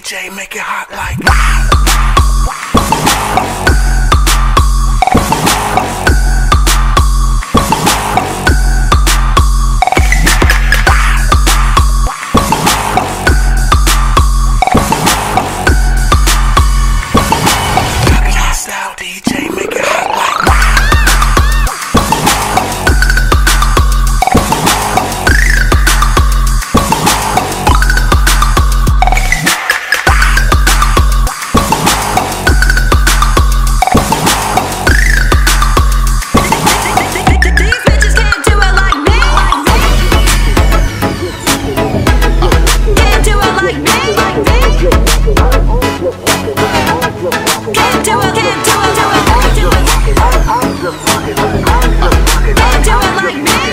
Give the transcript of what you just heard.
DJ, make it hot like style, DJ, make it hot like Can't do it like me.